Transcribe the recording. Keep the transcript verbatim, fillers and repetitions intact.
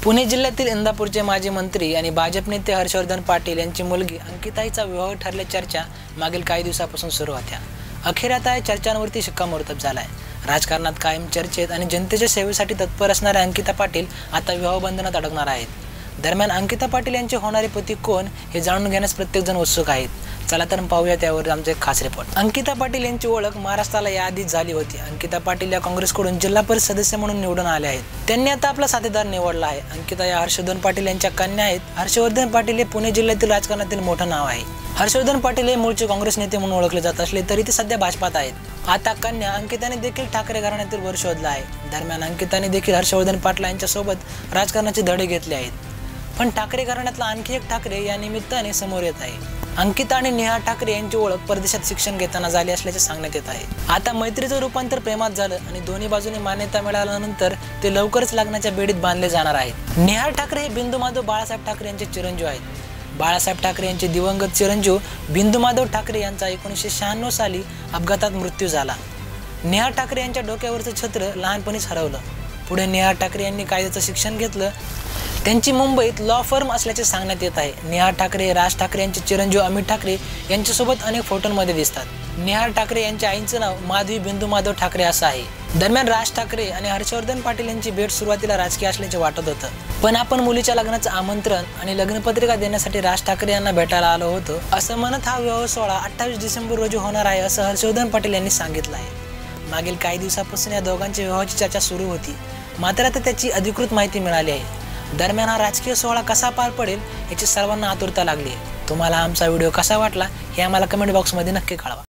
पुणे जिल्ह्यातील इंदापूरचे माजी मंत्री आणि भाजप नेते हर्षवर्धन पाटील यांची मुलगी अंकिताईचा विवाह ठरल्याच्या चर्चा मागील काही दिवसापासून सुरू होत्या। अखेर आता या चर्चांवरती शिक्कामोर्तब झालाय। राजकारणात कायम चर्चेत आणि जनतेच्या सेवेसाठी तत्पर असणाऱ्या अंकिता पाटील आता विवाह बंधनात अडकणार आहेत। दरम्यान अंकिता पाटील यांचे होणारे पती कोण हे जाणून घेण्यास प्रत्येक जण उत्सुक आहेत। चला तर पाहूया त्यावर आमचे एक खास रिपोर्ट। अंकिता पाटील यांची ओळख महाराष्ट्राला याआधीच झाली होती। अंकिता पाटील या काँग्रेसकडून जिल्हा परिषद सदस्य म्हणून निवडून आले आहेत। त्यांनी आता आपला साथीदार निवडला आहे। अंकिता या हर्षवर्धन पाटील यांच्या कन्या आहेत। हर्षवर्धन पाटील हे पुणे जिल्ह्यातील राजकारणातील मोठं नाव आहे। हर्षवर्धन पाटील हे मूळचे काँग्रेस नेते म्हणून ओळखले जात असले तरी ते सध्या भाजपात आहेत। आता कन्या अंकिताने देखील ठाकरे घराण्यातील वर शोधला आहे। दरम्यान अंकिताने देखील हर्षवर्धन पाटील यांच्या सोबत राजकारणाचे धडे घेतले आहेत। पण ठाकरे घराण्यातला आणखी एक ठाकरे या निमित्ताने समोर येत आहे। अंकिता आणि नेहा ठाकरे यांची ओळख परदेशात शिक्षण घेताना झाली असल्याचे सांगण्यात येत आहे। आता मैत्रीचं रूपांतर प्रेमात झालं आणि दोन्ही बाजूने मान्यता मिळाल्यानंतर ते लवकरच लग्नाच्या बेडीत बांधले जाणार आहेत। नेहा ठाकरे हे बिंदू माधव बाळासाहेब ठाकरे यांचे चिरंजीव आहेत। बाळासाहेब ठाकरे यांचे दिवंगत चिरंजीव बिंदू माधव ठाकरे यांचा एकोणीसशे शहाण्णव साली अपघातात मृत्यू झाला। नेहा ठाकरे यांच्या डोक्यावरचं छत्र लहानपणीच हरवलं। पुढे नेहा ठाकरे यांनी कायद्याचं शिक्षण घेतलं। त्यांची मुंबईत लॉ फर्म असल्याचे सांगण्यात येत आहे। नेहा ठाकरे राज ठाकरे यांचे चिरंजीव अमित ठाकरे यांच्यासोबत अनेक फोटोंमध्ये दिसतात। नेहा ठाकरे यांच्या आईचं नाव माधवी बिंदू माधव ठाकरे असं आहे। दरम्यान राज ठाकरे आणि हर्षवर्धन पाटील यांची भेट सुरुवातीला राजकीय असल्याचे वाटत होतं, पण आपण मुलीच्या लग्नाचं आमंत्रण आणि लग्नपत्रिका देण्यासाठी राज ठाकरे यांना भेटायला आलो होतो असं म्हणत हा विवाह सोहळा अठ्ठावीस डिसेंबर रोजी होणार आहे असं हर्षवर्धन पाटील यांनी सांगितलं आहे। मागील काही दिवसापासून या दोघांच्या विवाहाची चर्चा सुरू होती, मात्र आता त्याची अधिकृत माहिती मिळाली आहे। दरम्यान हा राजकीय सोहळा कसा पार पडेल याची सर्वांना आतुरता लागली आहे। तुम्हाला आमचा व्हिडिओ कसा वाटला हे आम्हाला कमेंट बॉक्समध्ये नक्की कळवा।